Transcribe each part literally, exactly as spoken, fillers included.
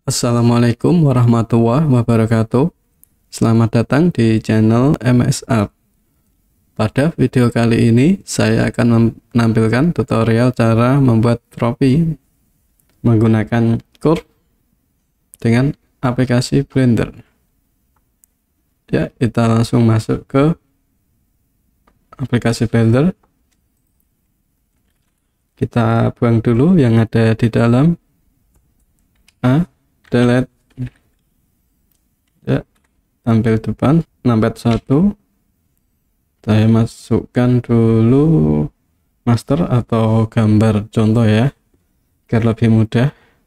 Assalamualaikum warahmatullahi wabarakatuh. Selamat datang di channel M S Art. Pada video kali ini saya akan menampilkan tutorial cara membuat tropi menggunakan curve dengan aplikasi Blender. Ya, kita langsung masuk ke aplikasi Blender. Kita buang dulu yang ada di dalam. A, delete, ya, tampil depan, numpad satu. Saya masukkan dulu master atau gambar contoh ya, agar lebih mudah.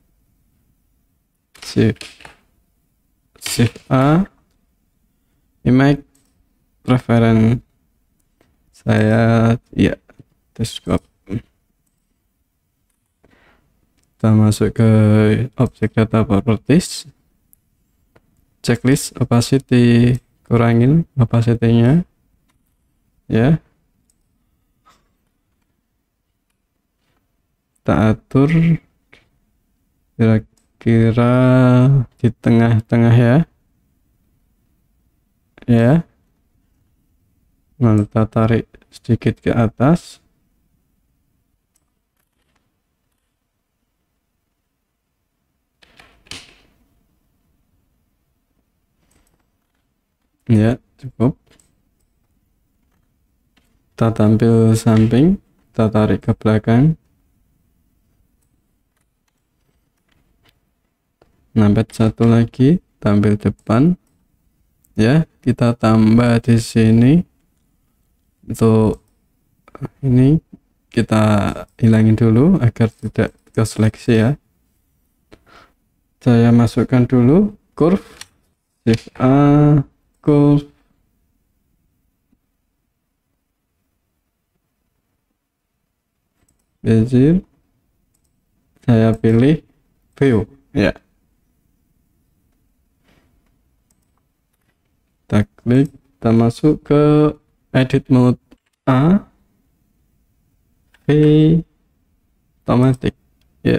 Shift, Shift A, image preference, saya ya desktop. Kita masuk ke objek data properties, checklist opacity, kurangin opacity-nya ya, kita atur kira-kira di tengah-tengah ya ya lalu kita tarik sedikit ke atas. Ya, cukup. Kita tampil samping, kita tarik ke belakang. Numpad satu lagi, tampil depan. Ya, kita tambah di sini. Untuk ini kita hilangin dulu agar tidak ke seleksi ya. Saya masukkan dulu curve, Shift A, curve, bezier, saya pilih view ya, kita klik, kita masuk ke edit mode A, V, automatic ya.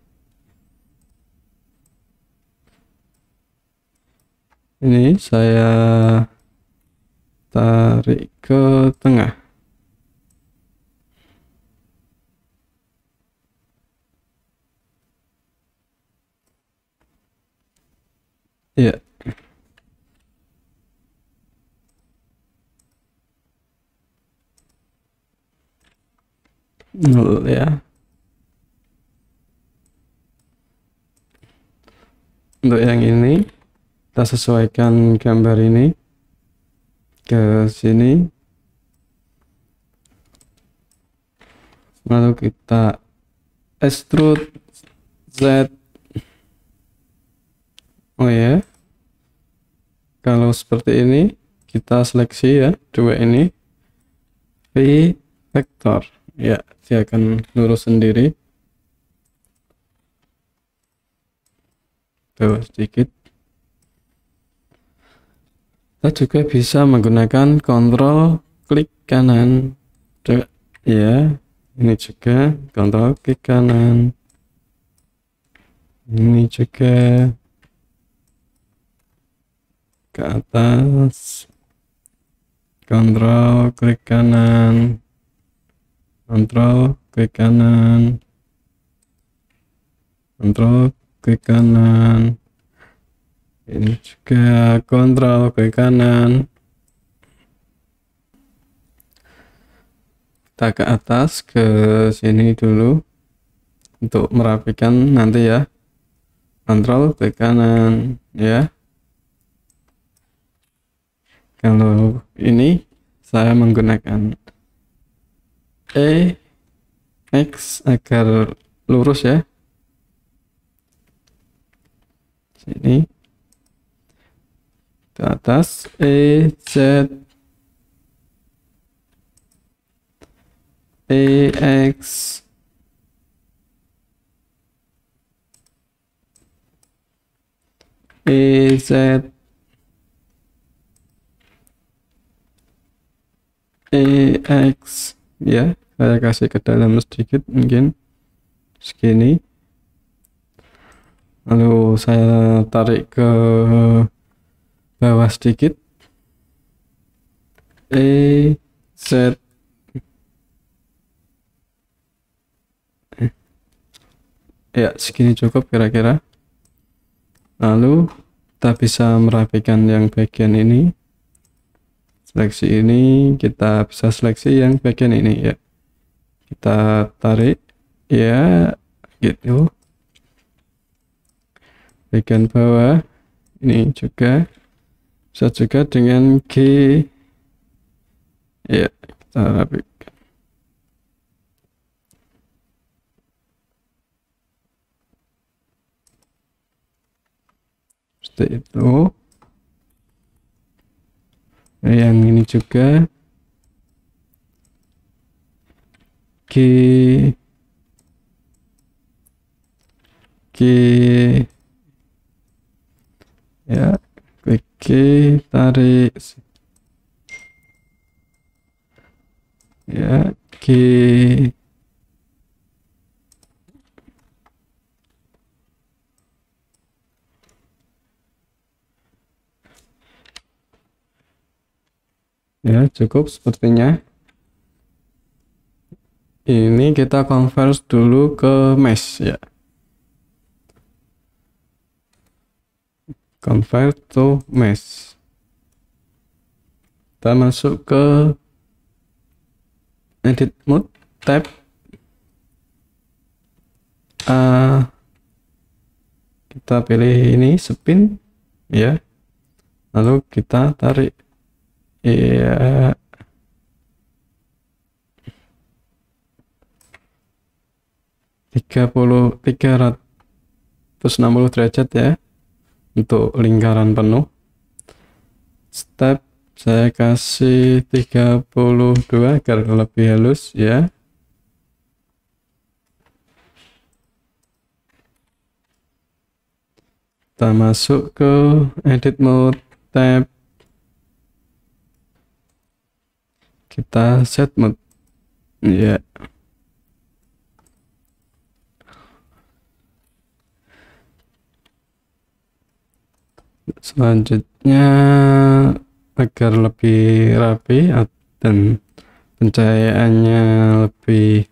Ini saya tarik ke tengah. Ya. Nol ya. Untuk yang ini kita sesuaikan gambar ini ke sini, lalu kita extrude Z. Oh ya, kalau seperti ini kita seleksi ya, dua ini V vektor ya, dia akan lurus sendiri. Tuh sedikit. Kita juga bisa menggunakan kontrol klik kanan ya, ini juga kontrol klik kanan, ini juga ke atas, kontrol klik kanan, kontrol klik kanan, kontrol klik kanan, ini juga kontrol ke kanan. Kita ke atas ke sini dulu untuk merapikan nanti ya, kontrol ke kanan ya. Kalau ini saya menggunakan E X agar lurus ya, sini ke atas, E Z, E X, E Z, E X ya, saya kasih ke dalam sedikit mungkin segini. lalu saya tarik ke bawah sedikit, E Z ya, segini cukup kira-kira. Lalu kita bisa merapikan yang bagian ini, seleksi ini, kita bisa seleksi yang bagian ini ya, kita tarik ya gitu. Bagian bawah ini juga bisa juga dengan G ya, kita rapikan. Seperti itu. Yang ini juga G G ya, klik G, tarik ya, G ya, cukup sepertinya. Ini kita convert dulu ke mesh ya, convert to mesh. Kita masuk ke edit mode, tab uh, kita pilih ini spin ya, lalu kita tarik ya, tiga puluh tiga ratus enam puluh derajat ya untuk lingkaran penuh. Step saya kasih tiga puluh dua agar lebih halus ya. Kita masuk ke edit mode, tab kita set mode ya. Selanjutnya agar lebih rapi dan pencahayaannya lebih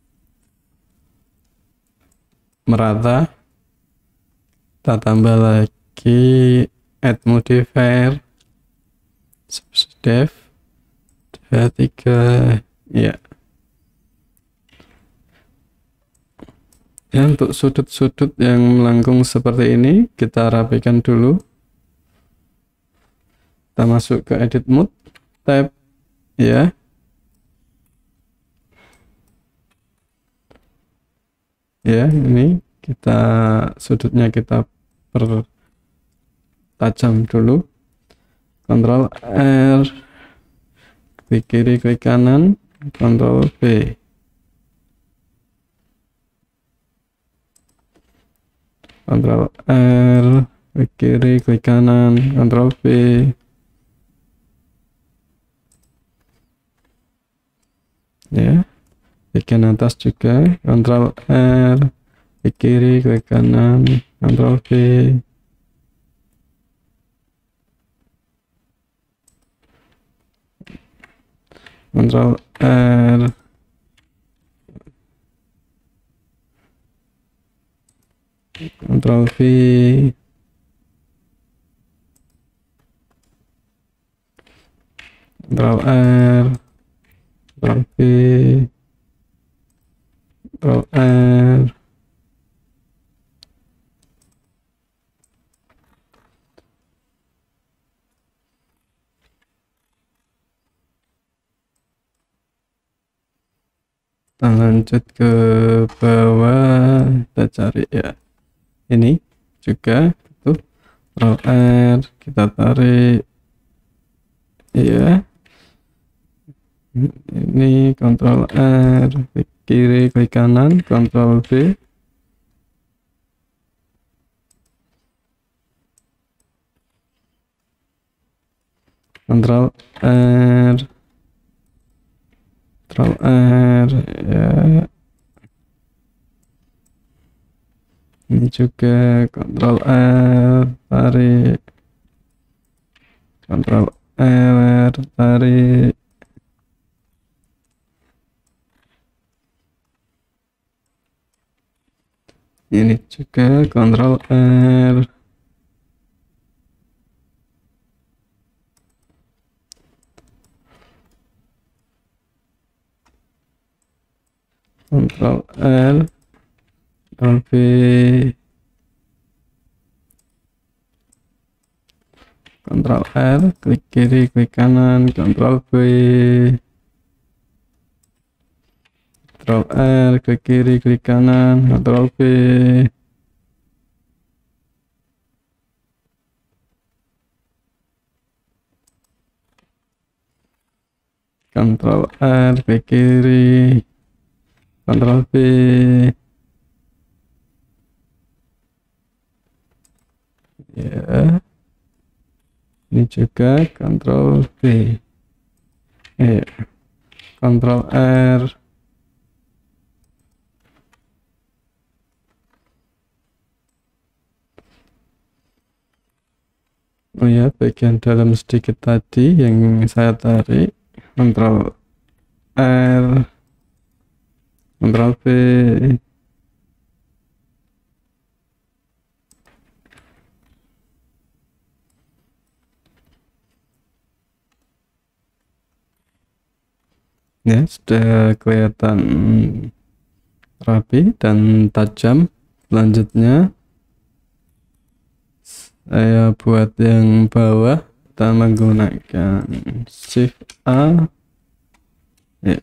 merata, kita tambah lagi add modifier depth dua tiga ya. Ya, untuk sudut-sudut yang melengkung seperti ini kita rapikan dulu. Kita masuk ke edit mode, tab ya, ya ini kita sudutnya kita pertajam dulu, Ctrl R, klik kiri klik kanan, Ctrl V, Ctrl R, klik kiri klik kanan, Ctrl V. Ya, bagian atas juga Ctrl R, klik kiri klik kanan, Ctrl V. Ctrl R, Ctrl V, Ctrl R, Ctrl V, Ctrl R, kita lanjut ke bawah, kita cari ya ini juga itu, Ctrl R, kita tarik ya, ini Ctrl R, klik kiri klik kanan, Ctrl V, Ctrl R, Ctrl R ya, ini juga Ctrl R, tarik, Ctrl R, tarik, ini juga Ctrl R, Ctrl R, Ctrl V, Ctrl R, klik kiri, klik kanan, Ctrl V, Ctrl R, klik kiri, klik kanan, Ctrl V, Ctrl R, klik kiri, Ctrl V, ya, ini juga Ctrl V, ya, Ctrl R, oh ya, bagian dalam sedikit tadi yang saya tarik, Ctrl R, Ctrl V, ya, sudah kelihatan rapi dan tajam. Selanjutnya saya buat yang bawah, kita menggunakan Shift A, ya,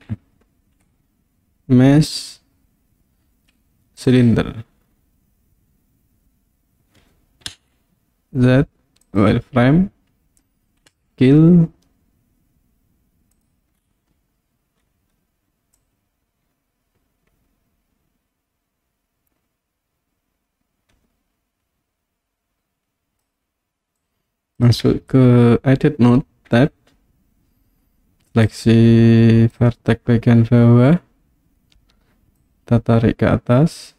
mesh cylinder, Z, wireframe, kill, masuk ke edit node tab, seleksi vertex bagian bawah, kita tarik ke atas,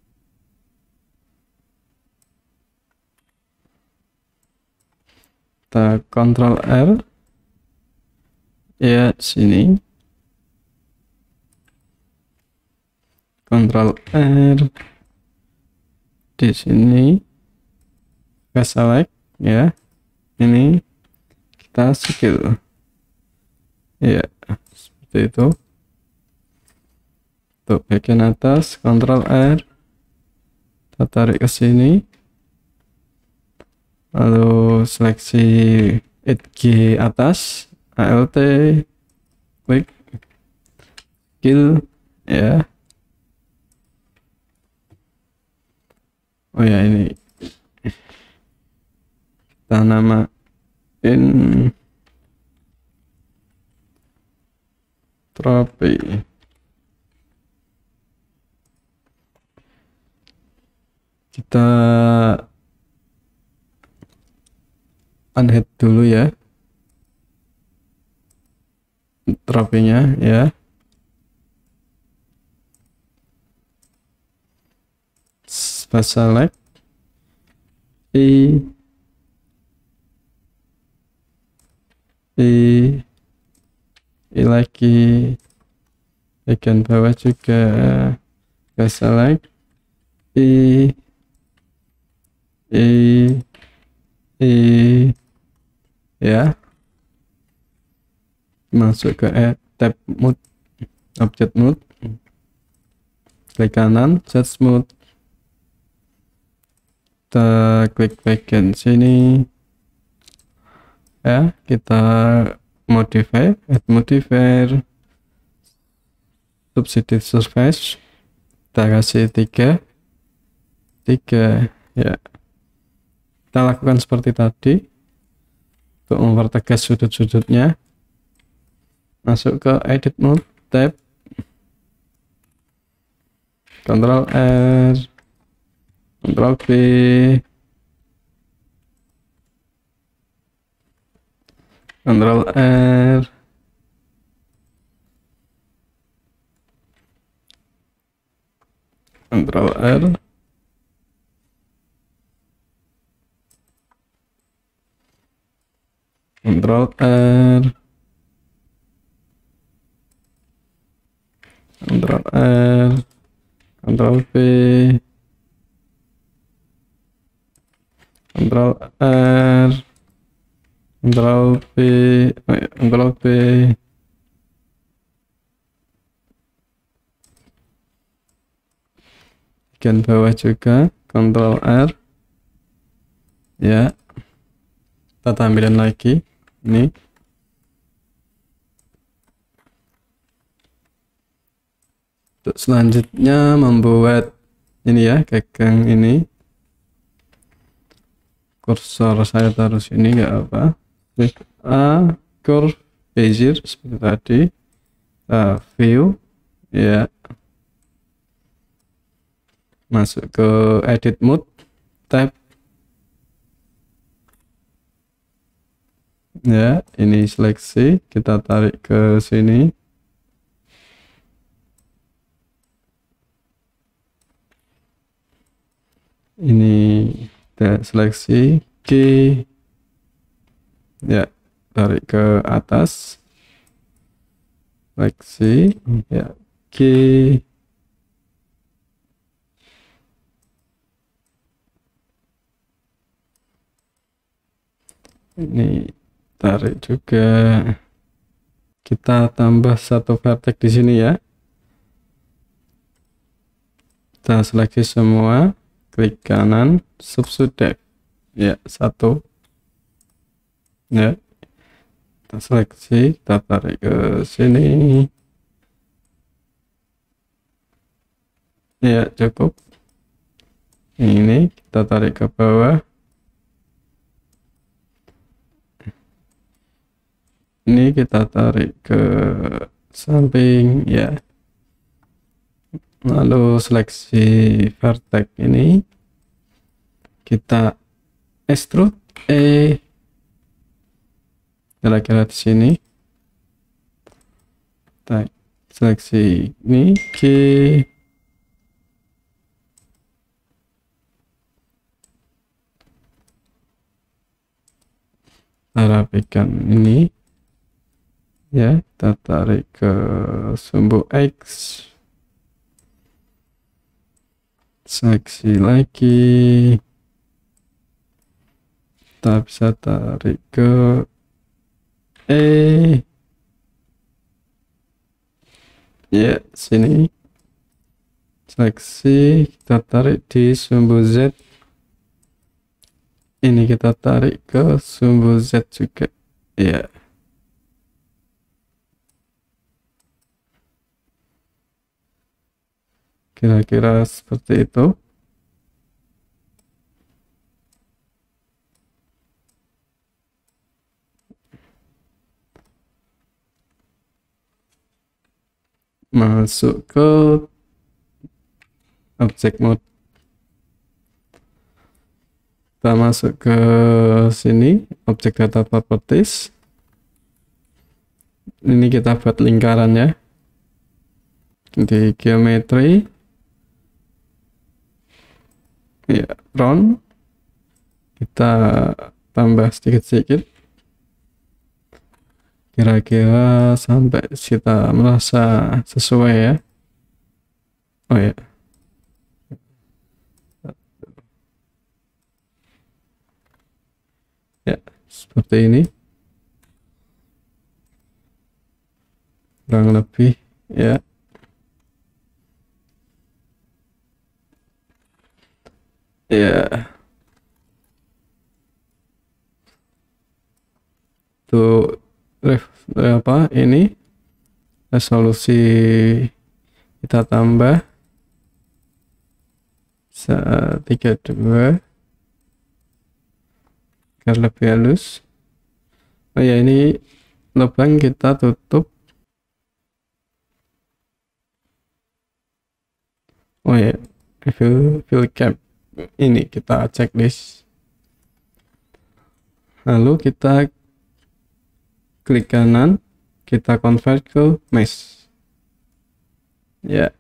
kita Ctrl R, ya, sini, Ctrl R, di sini, kita select, ya, ini kita skill, ya, seperti itu. Untuk bagian atas, Ctrl R, kita tarik ke sini, lalu seleksi edge atas, Alt, klik, kill, ya, oh ya, ini kita namain tropi, kita unhead dulu ya tropinya, ya, select I I I lagi bagian bawah juga select I I I, ya, masuk ke tab mode, object mode, klik kanan, set smooth, kita klik bagian sini, ya, kita modify, add modifier, substitute surface, kita kasih tiga tiga, ya, kita lakukan seperti tadi untuk mempertegas sudut-sudutnya. Masuk ke edit mode tab, Ctrl R, Ctrl V, Ctrl R, Ctrl R, Ctrl R, Ctrl R, Ctrl V, Ctrl R, Ctrl V, oh ya, Ctrl V, bagian bawah juga Ctrl R, ya. Kita tampilkan lagi ini. Untuk selanjutnya membuat ini ya, gagang ini, kursor saya taruh sini nggak apa, klik A, curve bezier seperti tadi, uh, view ya, masuk ke edit mode, tab ya, ini seleksi, kita tarik ke sini. Ini kita seleksi G ya, tarik ke atas, seleksi ya, G ini tarik juga, kita tambah satu vertex di sini ya, kita seleksi semua, klik kanan, subsudep ya, satu ya, kita seleksi, kita tarik ke sini ya, cukup. Ini kita tarik ke bawah, ini kita tarik ke samping ya, lalu seleksi vertex ini, kita extrude E kira-kira di sini, kita seleksi ini G, kita rapikan ini ya, kita tarik ke sumbu X, seleksi lagi, kita bisa tarik ke E ya, sini seleksi, kita tarik di sumbu Z, ini kita tarik ke sumbu Z juga ya. Kira-kira seperti itu. Masuk ke object mode, kita masuk ke sini, object data properties, ini kita buat lingkaran ya, di geometry ya, round, kita tambah sedikit-sedikit, kira-kira sampai kita merasa sesuai ya. Oh ya, ya seperti ini kurang lebih ya. Ya, tuh ref, apa ini resolusi kita tambah tiga puluh dua agar lebih halus. Oh ya, ini lubang kita tutup. Oh ya, fill fill cap ini kita checklist, lalu kita klik kanan, kita convert ke mesh ya,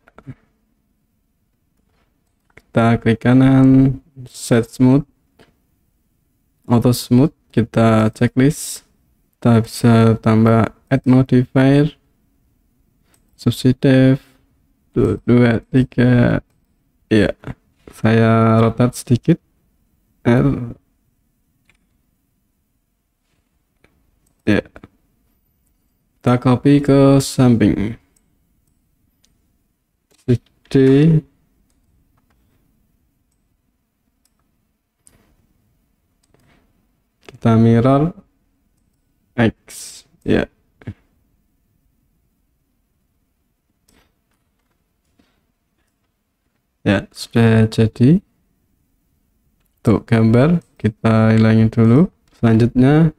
kita klik kanan, set smooth, auto smooth, kita checklist, kita bisa tambah add modifier, substitute, tuh, dua, tiga, ya, saya rotate sedikit, R, ya, kita copy ke samping, D, kita mirror X, ya. Ya, sudah jadi. Untuk gambar kita hilangin dulu. Selanjutnya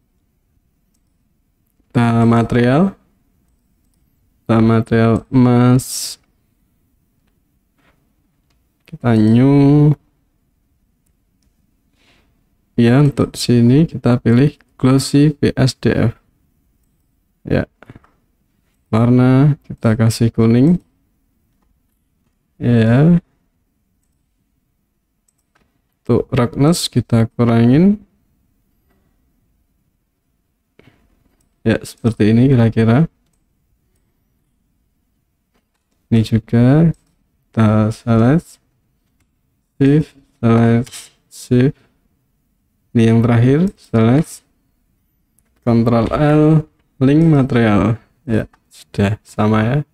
kita material, kita material emas, kita new. Ya, untuk sini kita pilih glossy B S D F. Ya, warna kita kasih kuning. Ya, untuk roughness kita kurangin. Ya, seperti ini kira-kira. Ini juga kita select, shift, select, shift. Ini yang terakhir, select, Ctrl L, link material. Ya, sudah sama ya.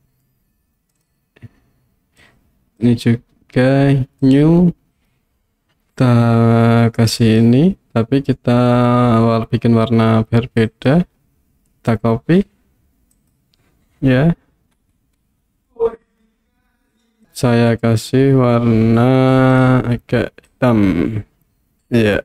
Ini juga new, kita kasih ini, tapi kita awal bikin warna berbeda. Kita copy, ya. Saya kasih warna agak hitam, ya.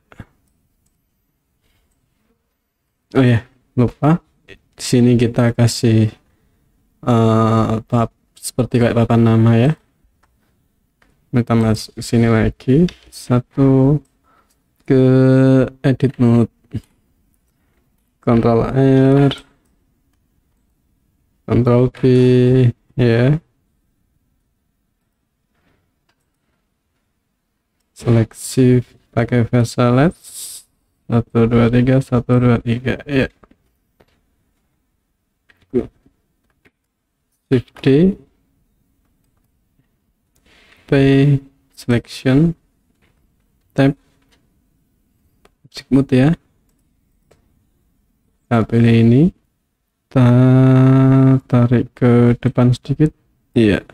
Oh ya, lupa. Di sini kita kasih uh, pap, seperti kayak papan nama ya. Kita masuk sini lagi, satu ke edit mode, Ctrl R, Ctrl V, ya. Seleksi pakai Versailles. Satu dua tiga satu dua tiga, ya. Shift D, P, selection, tab, object mode ya. Kita pilih ini, kita tarik ke depan sedikit, iya.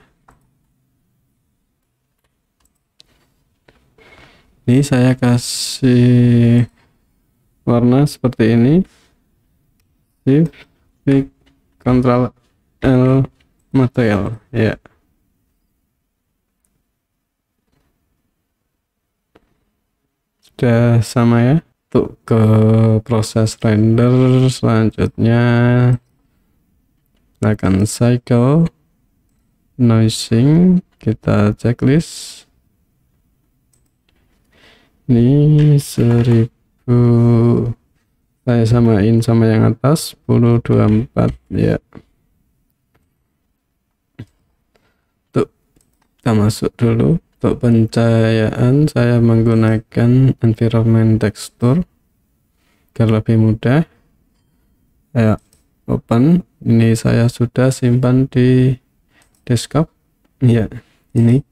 Ini saya kasih warna seperti ini, shift, klik, Ctrl L, material, ya. Sudah sama ya. Untuk ke proses render selanjutnya, kita akan cycle, noising, kita checklist. Ini seribu, saya samain sama yang atas, sepuluh dua puluh empat, ya. Untuk kita masuk dulu. Untuk pencahayaan saya menggunakan environment texture agar lebih mudah. Saya open, ini saya sudah simpan di desktop, ya. Ini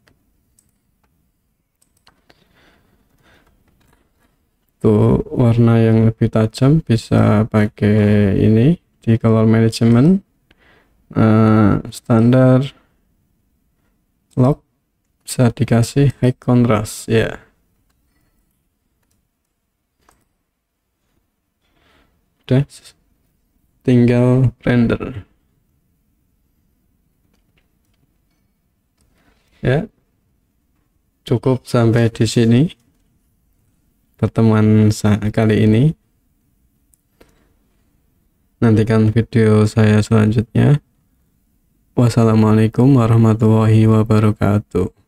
untuk warna yang lebih tajam bisa pakai ini di color management, uh, standar lock, bisa dikasih high contrast, ya. Udah, tinggal render, ya. Cukup sampai di sini pertemuan kali ini. Nantikan video saya selanjutnya. Wassalamualaikum warahmatullahi wabarakatuh.